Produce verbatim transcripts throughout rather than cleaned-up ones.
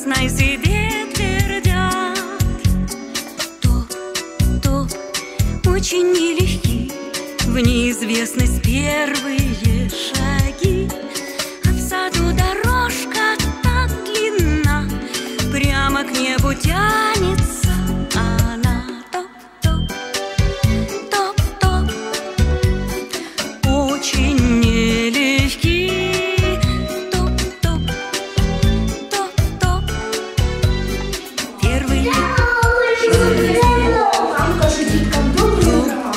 красной себе твердят. Топ, топ, очень нелегки в неизвестность первые шаги. А в саду дорожка так длинна, прямо к небу тянется она. Топ, топ, топ, топ, очень нелегки. Топ, топ, топ, топ, первые шаги. Мамка сидит, как добрый ранок.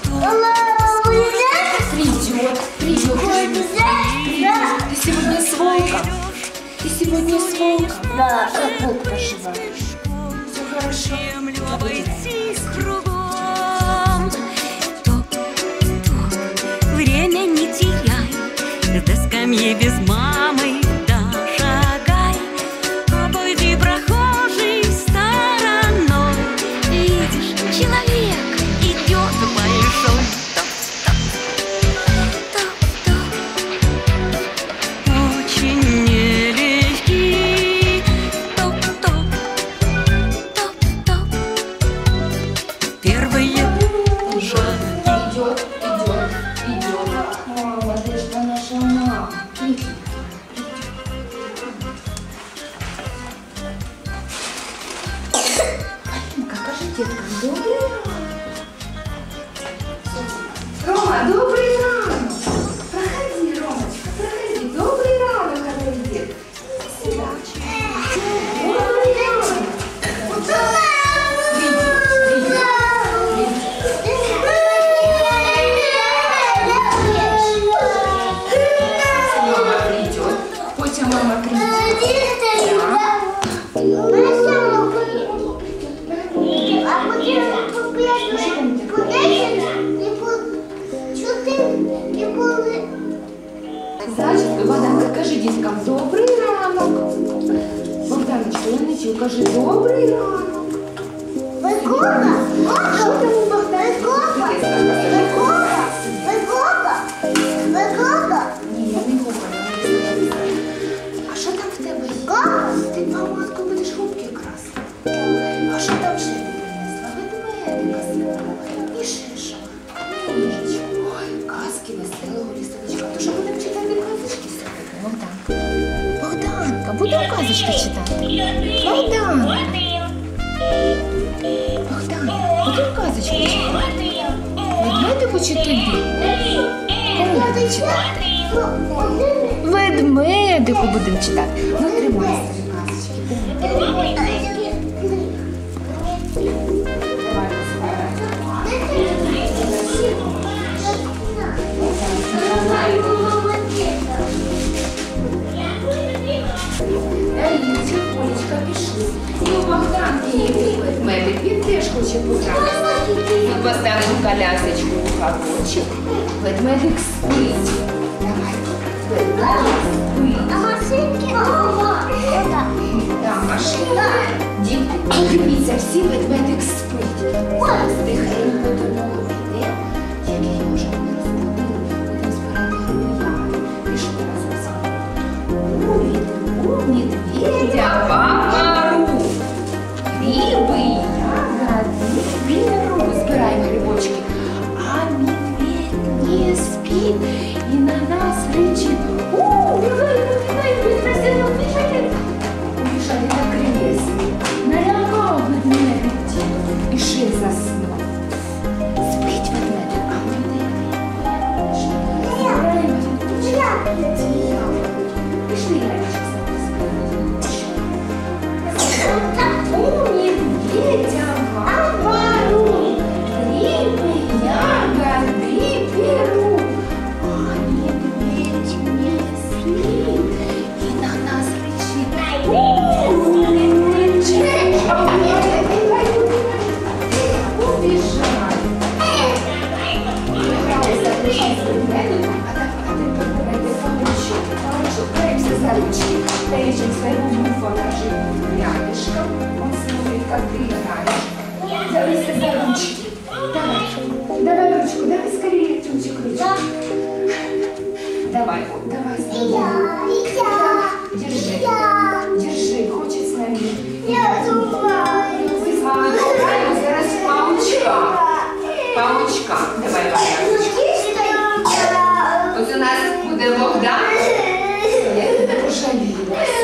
Придет, придет. Ты сегодня с волком? Ты сегодня с волком? Да, как волк поживает? Все хорошо. Обойтись кругом. Топ, топ, время не теряй, до скамьи без мамы дошагай. Обойди прохожей стороной, видишь, человек идет большой. Топ, топ, топ, очень нелегки. Топ, топ, топ, топ, первые шаги. Идет, идет, идет. Мама, ты что наша мама? Иди. Алинка, скажи деткам добрый ранок. Рома, добрый ранок. Проходи, Ромочка, проходи. Добрый ранок, подойди. Сюда. Добрый ранок. Мама придет. Потім мама придет. Значить, Богданка, кажи діткам добрий ранок. Богданочка, я не чую, кажи добрий ранок. Що там у Богданки? Ні, я не говорю. А що там в тебе? Ти помадку будеш губки красити. А що там ще ти принесла? Ведмедика свого. І ще що? Книжечку. Ой, казки веселого лісовичка. То що будемо читати казочки сьогодні? Богданка. Богданка, будемо казочки читати? Богданка. Богданка, будемо казочки читати? Ведмедику чи тобі? Кому будемо читати? Ведмедику будемо читати. Ну, тримай свої казочки. Аліночка, Олечка, пішли. І у Богданки є твій ведмедик, він теж хоче пограти. Ми поставимо колясочку у кабочок. Ведмедик спить. Давай. Ведмедик спить. Там машина. Дітки, подивіться, всі ведмедик спить. Зараз тихенько до нього піде. Тільки його вже не розбудили. Будемо збирати грубияни. Пішли разом з вами. У медведя папару. Гриби, ягоди, беру. Збираємо грибочки. А медведь не спит и на нас рычит. О, бегай, бегай, бегай, бежали. Убежали на кресло. Налягал ведмедь и шея заснул. Спить ведмедь, а мы не спим. Пішли, Яночка, у медведя папару, грибы, ягоды беру. А медведь не спит и на нас рычит. Рычит. Убежали. Пожалуйста, пришли с ведмедиком, а так, а ты подбирайте помощь. Помощь, за ручки. Поищем своего муфа, рядышком. Он смотрит, как ты играешь. Держись за ручки. Давай, давай ручку, давай скорее, Тюнчик, ручку. Давай, давай, скорее. Держи, держи, хочет с Ага, давай, Богдан. Ось у нас буде Богдан. Я тебе пожалію.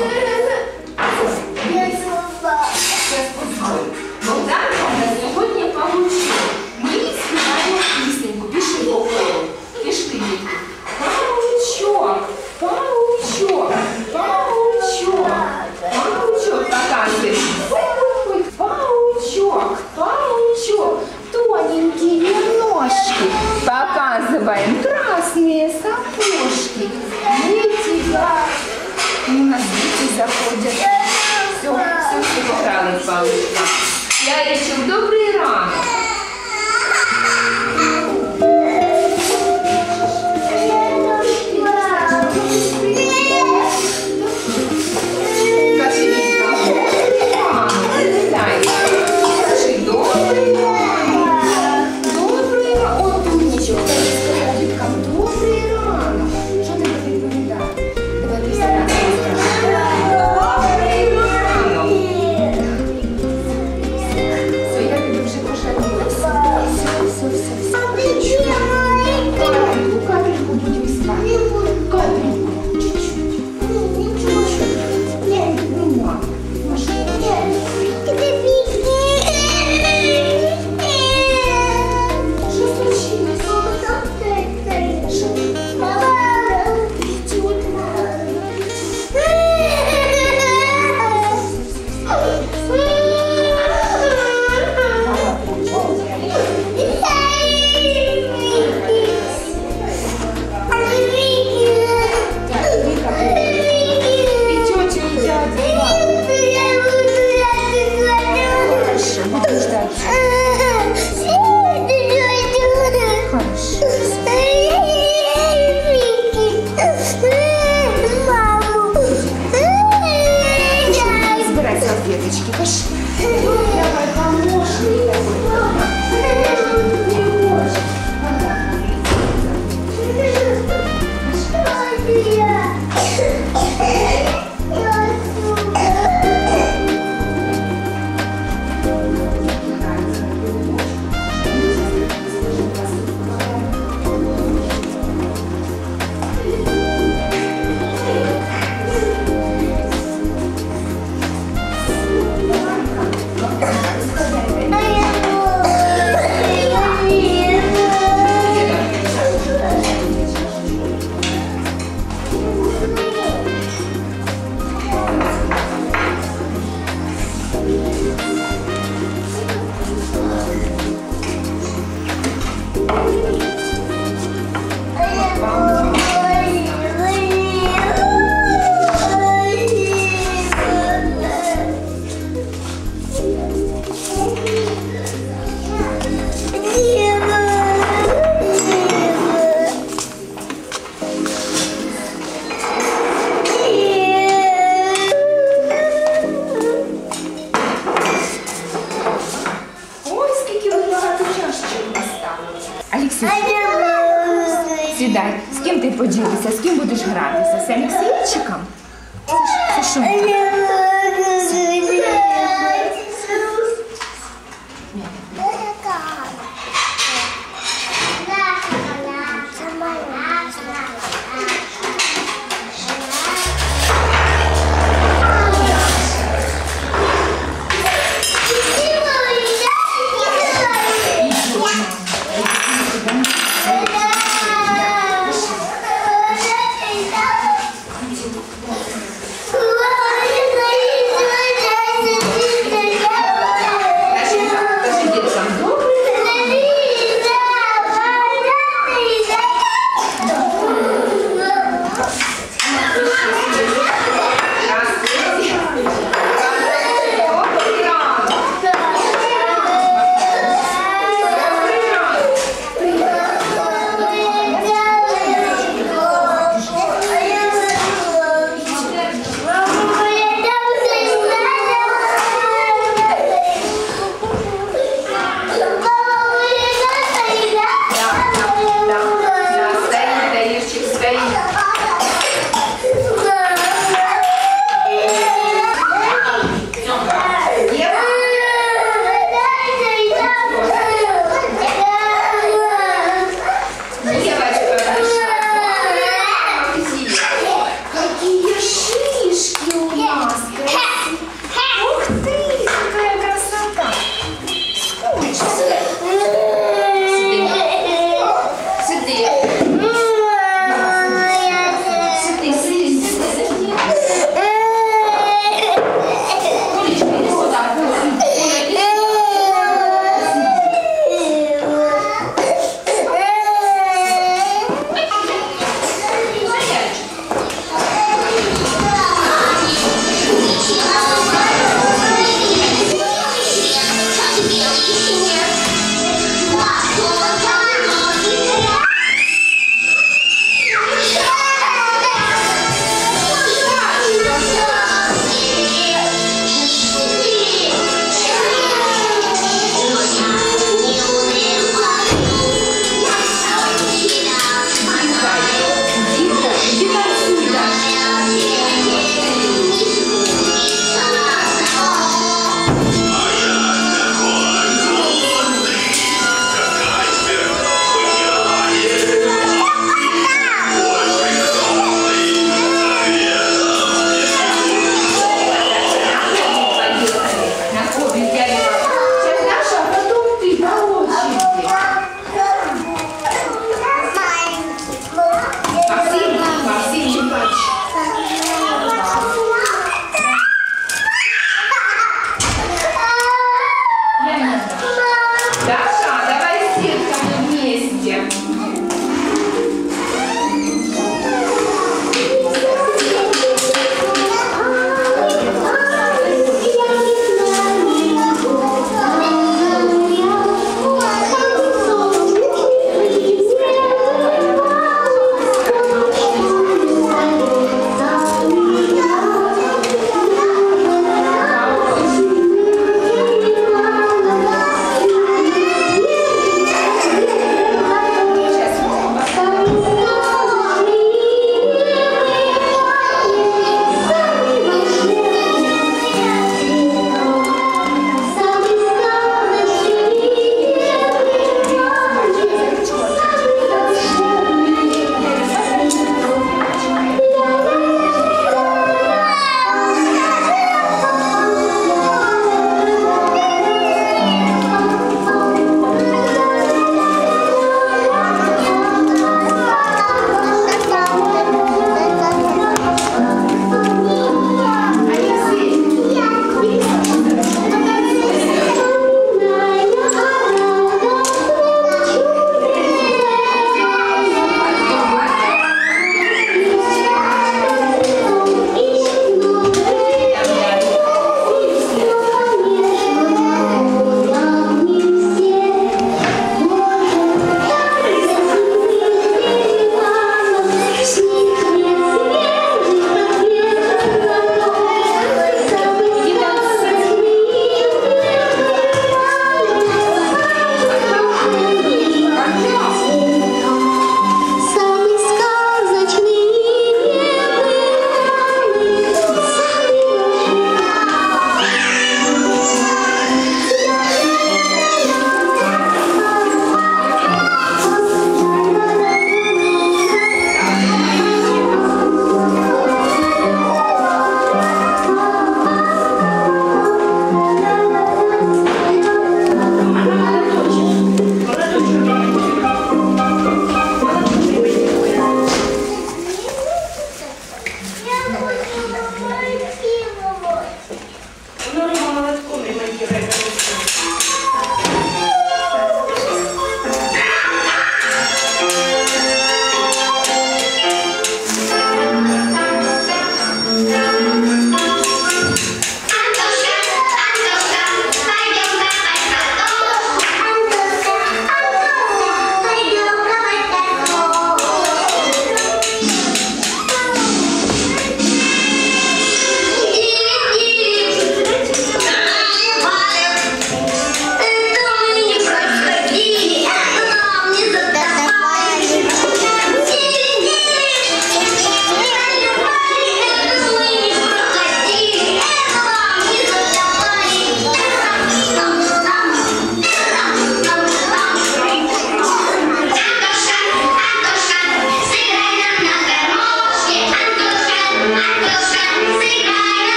Зараз позволю. Богдан у нас сьогодні павучок. Ми співаємо пісеньку. Пішли по колу. Пішли, дітки. Павучок, павучок, павучок, павучок. Показує. Паучок, паучок, тоненькие ножки. Показываем красные сапожки. Дети, у нас дети заходят. Все, все, все поправилось, паучка. Я решил, добрый ранок. Сідай. З ким ти поділишся? З ким будеш гратися? З Олексійчиком? Це що? Ой, Діти, іди танцюй, Даш.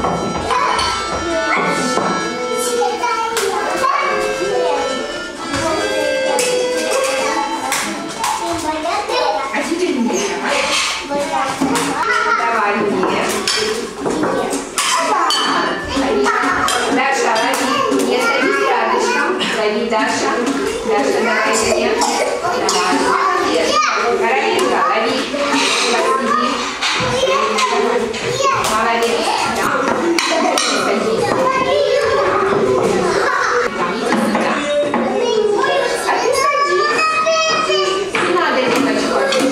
А теперь мне. Давай мне. Даша, лови. Не садись рядышком. Лови, Даша. Даша, давай мне. Давай. Молодец. Каролинка, лови. Посиди. Молодец. Да. Садись. Да, иди сюда. А ты садись. Не надо, девочка.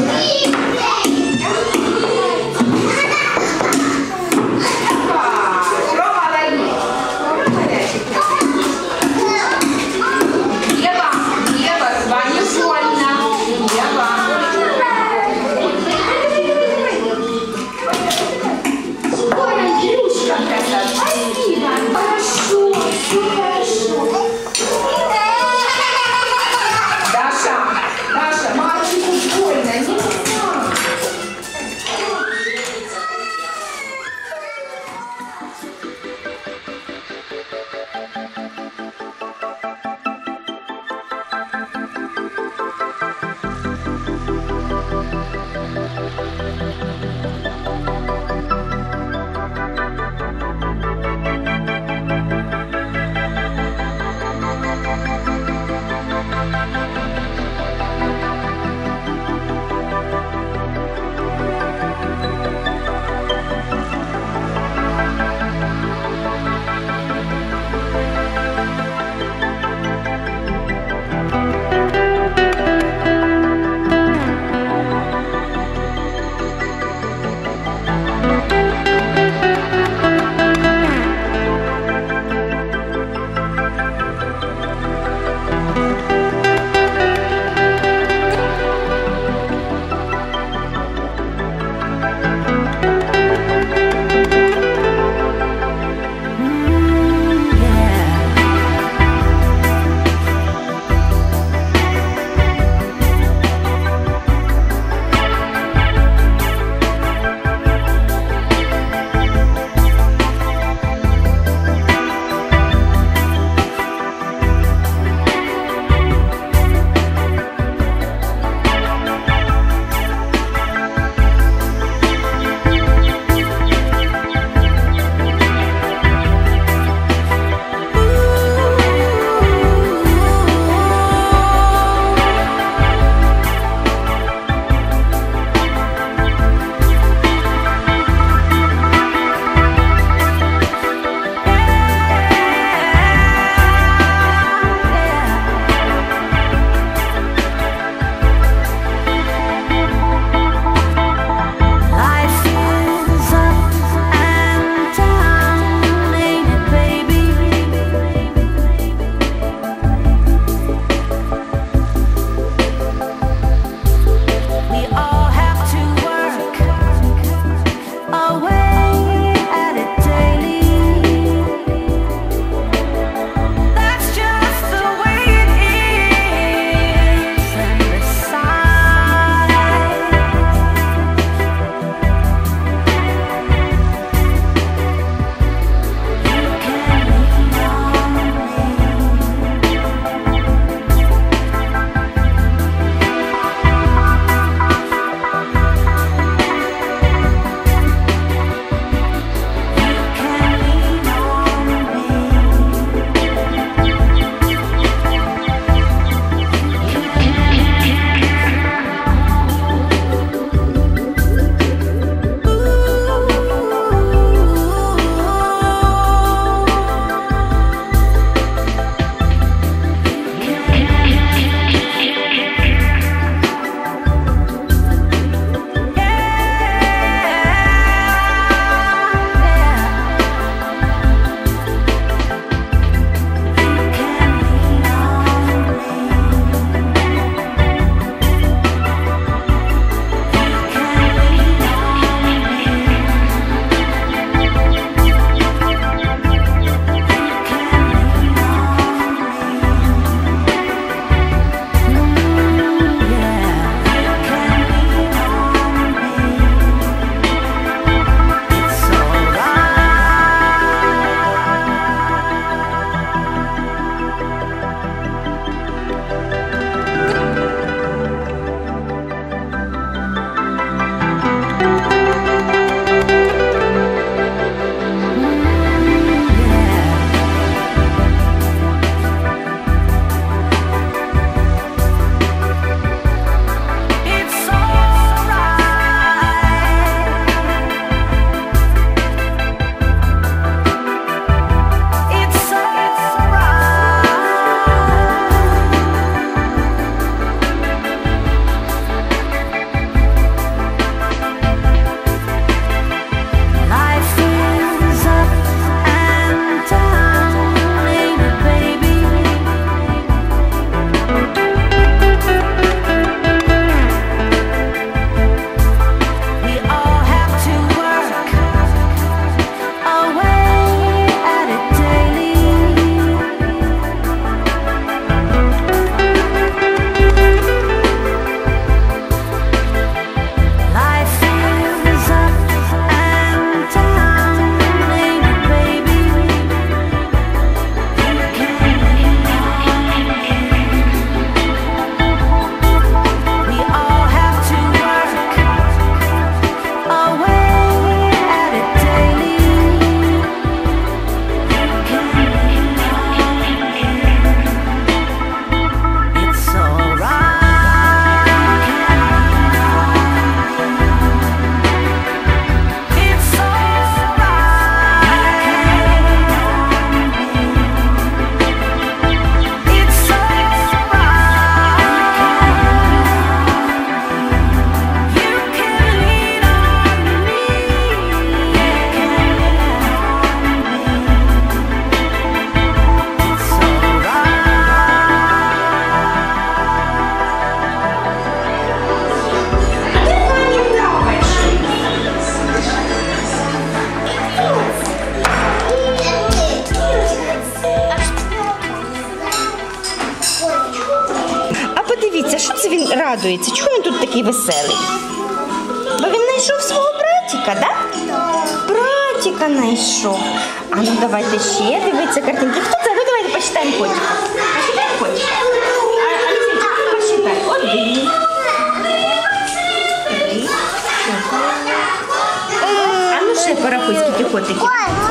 Спасибо. Хорошо. радується? Чого він тут такий веселий? Бо він знайшов свого братика, да? Братика знайшов. А ну давайте ще дивіться картинки. Хто це? Ну давайте почитаємо котика. Почитаємо котика. А, Алісенька, почитай. Один. Три. А ну ще порахуй, скільки котиків.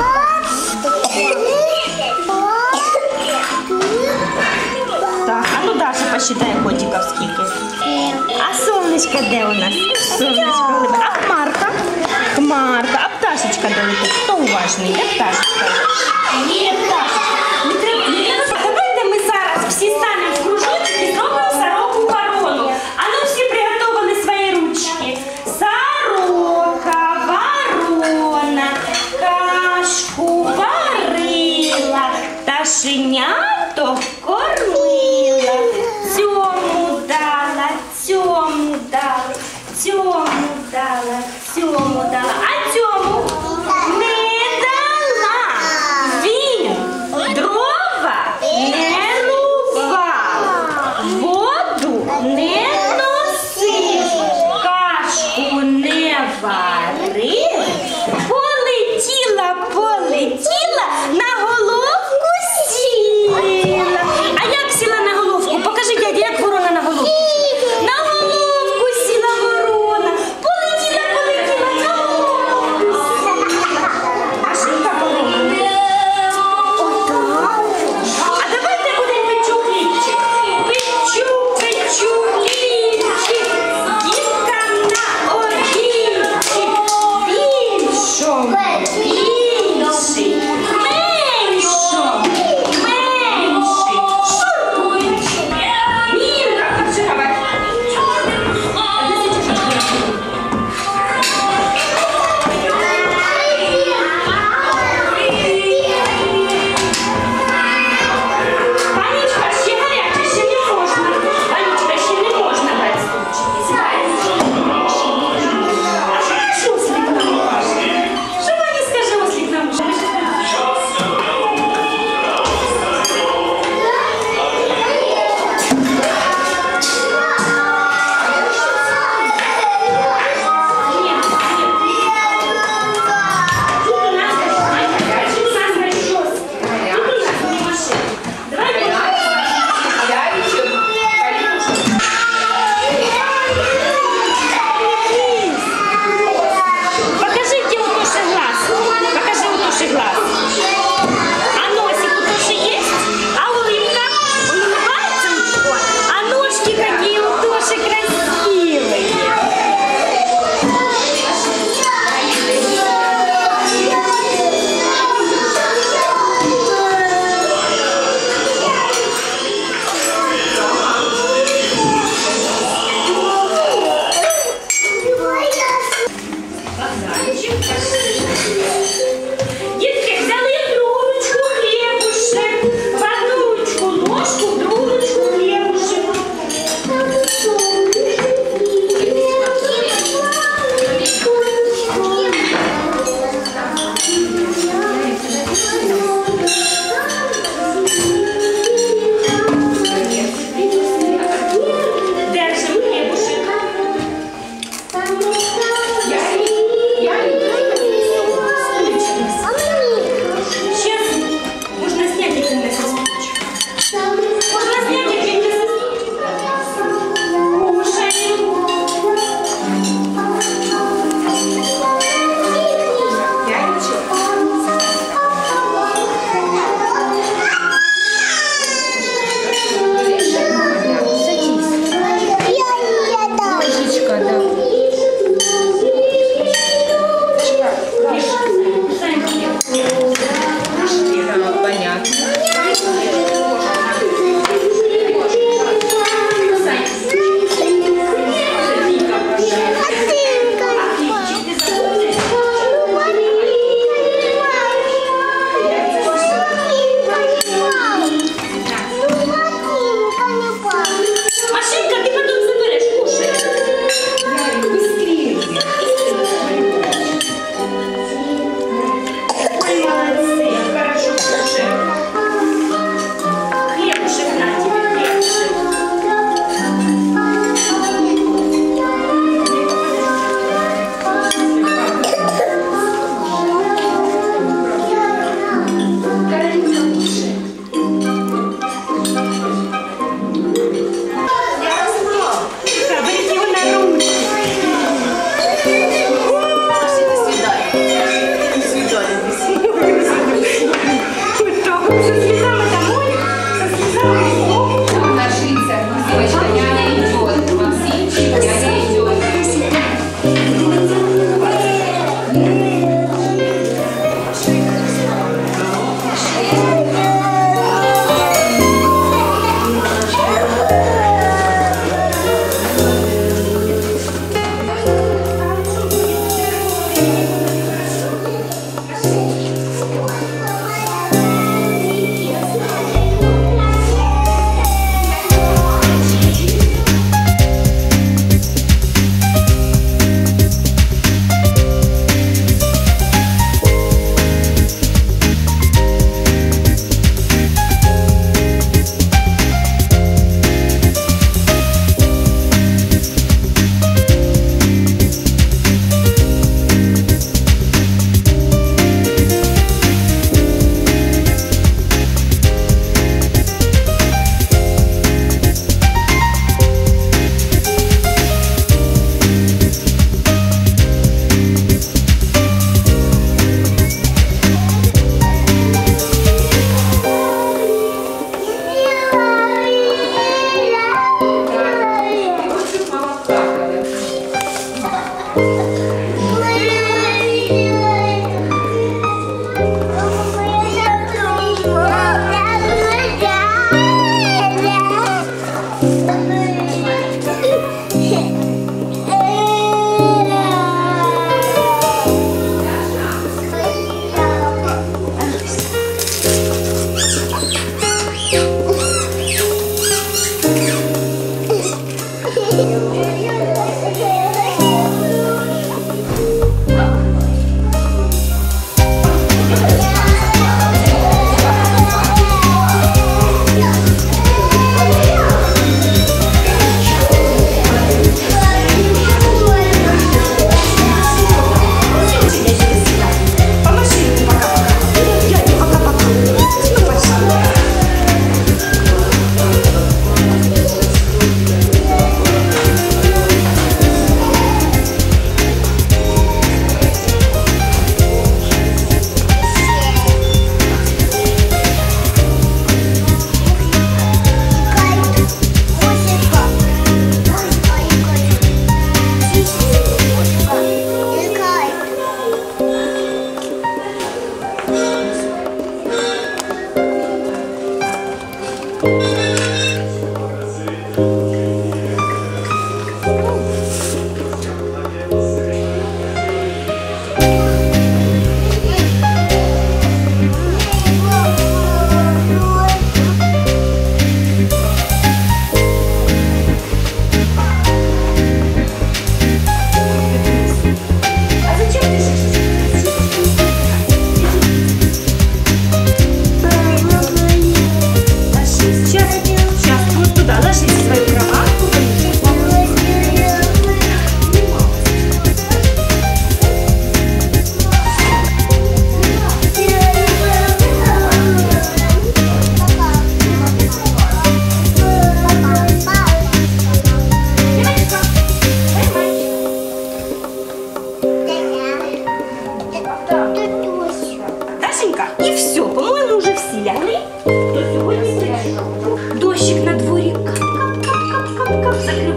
Так, а ну Даша посчитає котиків скільки. А сонечко де у нас? Сонечко летить. А хмарка? Хмарка. А пташечка де летить? Хто уважний? Де пташечка? Є пташечка. Не треба, не треба. Давайте ми зараз всі станемо в кружочок і зробимо сороку ворону. А ну всі приготовили свої ручки. Сорока, ворона, кашку варила, пташенято кормила, цьому дала, цьому дала, цьому дала, цьому дала, а цьому не дала. Він дрова не рубав, воду не носив, кашку не варив, полетіла, полетіла, на головку сіла. А як сіла на головку? Покажи, дядя, як ворона на головку сіла. На головку сіла ворона. Полетіла, полетіла, на головку сіла. А що яка ворона? Отак. А давайте будемо печу хлібчик. Печу, печу хлібчик. Дівка на обідчик. Більшому, більший. Меншому, менший. Шуркуючи. Мірка, почекай. Панічка, ще гаряче, ще не можна. Панічка, ще не можна брати стульчики. Сідай. А що сліпна? Що мені скажи?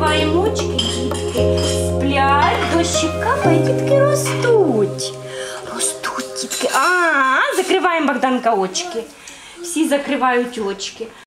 закриваємо очки, дітки. Сплять, дощик капає, дітки ростуть. Ростуть, дітки. А, закриваємо, Богданка, очки. Всі закривають очки.